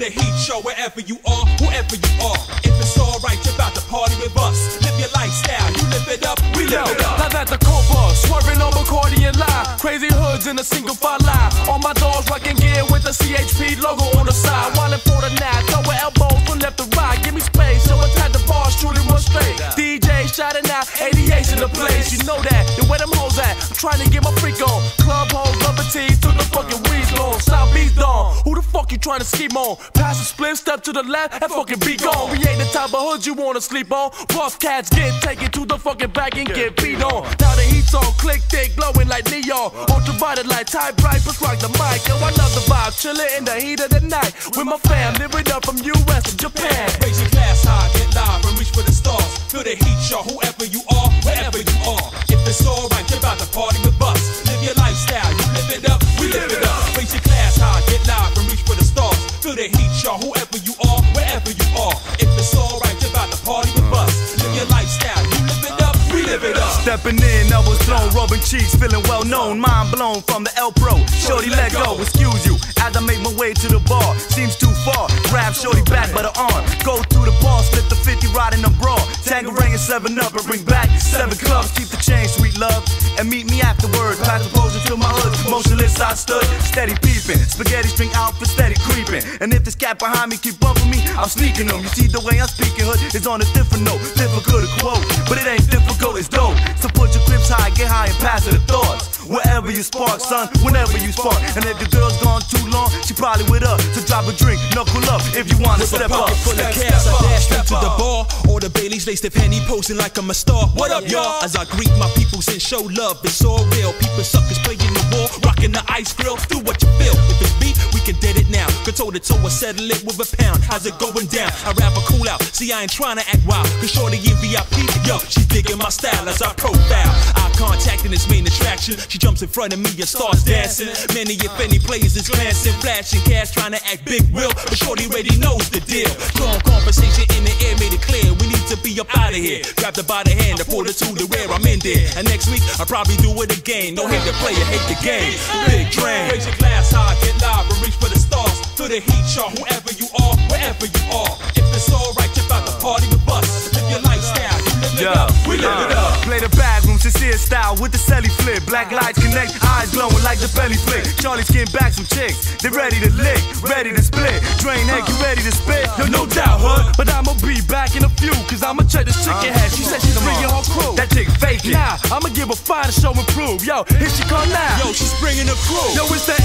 the heat show wherever you are, whoever you are. If it's alright, you're about to party with us. Live your lifestyle, you live it up, we live it up. Live at the Copa, swerving on McCarty and line. Crazy hoods in a single file line. All my dogs rocking gear with the CHP logo on the side. Wildin' for the night, throwing elbows from left to right. Give me space, so attack the bars, truly run straight. DJ shouting out, 88's in the place. You know that, the way them hoes at. I'm trying to get my freak on. Club hoes, rubber tees, took the fucking weeds long. South Beach dawn, who the fuck you trying to scheme on? Pass a split, step to the left, and fucking be gone. We ain't the type of hoods you wanna sleep on. Rough cats get taken to the fucking back and get beat on. Now the heat's on, click thick, glowing like neon. Ultraviolet light, type bright, push rock the mic. Yo, I love the vibe, chillin' in the heat of the night. With my fam, live it up from US to Japan. Raise your glass high, get live and reach for the stars. Feel the heat, y'all, whoever you are, wherever you are. If it's alright, you're about to party with us. Live your lifestyle, you live it up, we live it up. Raise your glass high, get live and reach for the stars. Feel the heat, y'all, whoever you are, wherever you are. If it's alright, you're about to party with us. Live your lifestyle, you live it up, we live it up. Stepping in, elbows thrown, rubbing cheeks, feeling well known. Mind blown from the El Pro. Shorty, let go, excuse you. As I make my way to the bar, seems too far. Grab Shorty back by the arm. Go through the bar, slip the 50, riding a bra. Tangerine and 7-Up, and bring back 7 clubs. Keep the change, sweet love, and meet me afterward. Pass the potion to my hood, motionless I stood, steady peeping. Spaghetti string outfit, steady creeping. And if this cat behind me keep bumping me, I'm sneaking them. You see the way I'm speaking, hood is on a different note. Difficult to quote, but it ain't difficult, it's dope. So put your grips high, get high and pass it the thoughts. Wherever you spark, son, whenever you spark. And if the girl's gone too long, she probably with us. So drop a drink, knuckle up if you wanna step up. Full of cash, I dash straight to the bar. Or the Bailey's laced the penny, posing like I'm a star. What up, y'all? As I greet my peoples and show love, it's all real. People suckers playing the war, rocking the ice grill. Do what you feel. If it's beat, we can dead it now. Go toe to toe or settle it with a pound. How's it going down? I rap a cool out. See, I ain't trying to act wild. Cause shorty in VIP, yo, she digging my style as I profile. Eye contact and its main attraction. She jumps in front of me and starts dancing. Many, if any, players is glancing, flashing cash, trying to act big will. But shorty already knows the deal. Strong conversation in the air made it clear. We need to be up out of here. Grab her by the hand and pull her to the rear. I'm in there. And next week, I'll probably do it again. Don't hate the player, hate the game. Big drain. Raise your glass high, get live and reach for the stars. Feel the heat, y'all, whoever you are, wherever you are. If it's alright, you're about to party with us. Live your lifestyle, you live it up, we live it up. Play the bag room, sincere style with the celly flip. Black lights connect, eyes glowing like the belly flick. Charlie's getting back some chicks, they ready to lick, ready to split. Drain head, you ready to spit? Yo, no doubt, hood, but I'ma be back in a few. Cause I'ma check this chicken head. She said she's bringing her crew. That chick faking. Nah, I'ma give a fire to show and prove. Yo, here she come now. Yo, she's bringing a crew. Yo, it's the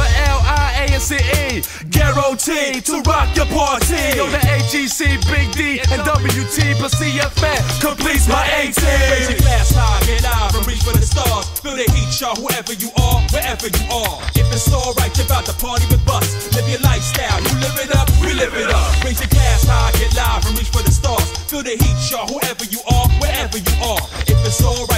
A-double-L-I-A-N-C-E. Guaranteed to rock your party. Yo, the AGC, Big D, and WT plus CFN completes my 18. Raise your glass high, get live and reach for the stars. Feel the heat, y'all, whoever you are, wherever you are. If it's alright, you're about to party with us. Live your lifestyle, you live it up, we live it up. Raise your glass high, get live and reach for the stars. Feel the heat, y'all, whoever you are, wherever you are. If it's alright.